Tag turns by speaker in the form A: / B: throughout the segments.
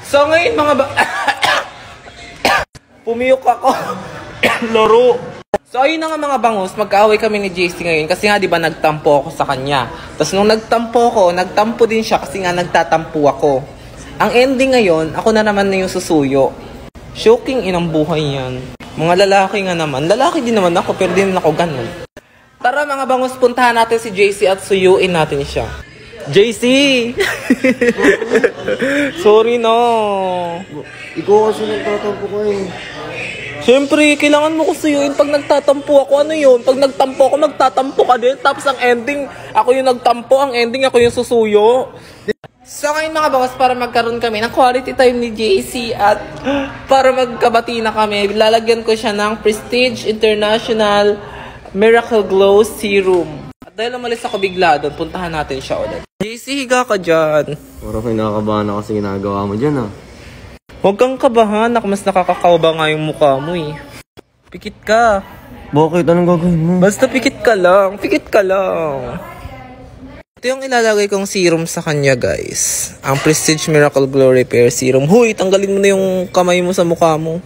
A: So ngayon mga pumiyok ako. Laro. So ayun na nga mga bangus, magkaaway kami ni JC ngayon kasi nga 'di ba nagtampo ako sa kanya. Tapos nung nagtampo din siya kasi nga nagtatampo ako. Ang ending ngayon, ako na naman na yung susuyo. Shocking inang buhay yan. Mga lalaki nga naman. Lalaki din naman ako pero din ako ganun. Tara mga bangus, puntahan natin si JC at suyuin natin siya. JC! Sorry no.
B: Ikaw kasi nagtatampo ko eh.
A: Siyempre, kailangan mo ko suyuin pag nagtatampo ako. Ano yun? Pag nagtampo ako, magtatampo ka din. Tapos ang ending, ako yung nagtampo. Ang ending, ako yung susuyo. So ngayon mga bangus, para magkaroon kami ng quality time ni JC at para magkabati na kami, lalagyan ko siya ng Prestige International Miracle Glow Serum. At dahil umalis ako bigla doon, puntahan natin siya ulit. JC, higa ka dyan.
B: Parang kinakabahan ako kasi ginagawa mo dyan ah.
A: Huwag kang kabahan, mas nakakakaba nga yung mukha mo eh. Pikit ka.
B: Bakit? Anong gagawin mo?
A: Basta pikit ka lang, pikit ka lang. Ito yung ilalagay kong serum sa kanya guys. Ang Prestige Miracle Glow Repair Serum. Huy, tanggalin mo na yung kamay mo sa mukha mo.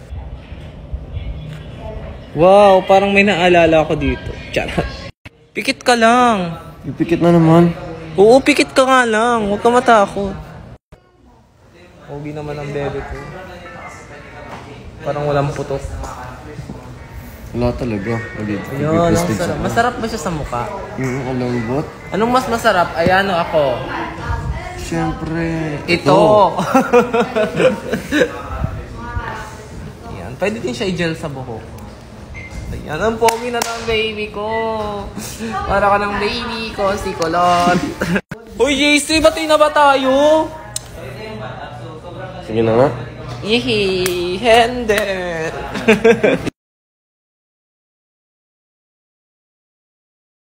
A: Wow, parang may naalala ako dito. Charot. Pikit ka lang.
B: Ipikit na naman.
A: Oo, pikit ka nga lang. Huwag ka matakot. Pogi naman ang bebe ko. Parang walang putok.
B: Wala talaga.
A: Ayun, masarap. Masarap ba siya sa mukha?
B: Yung lambot.
A: Anong mas masarap? Ayan o ako.
B: Siyempre.
A: Ito. Ayan, pwede din siya i-gel sa buhok. Ayan, ang pogi na ng baby ko. Para ka ng baby ko, si Kulot. Uy, JC, bati na ba tayo?
B: Sige na nga.
A: Yehey, handed.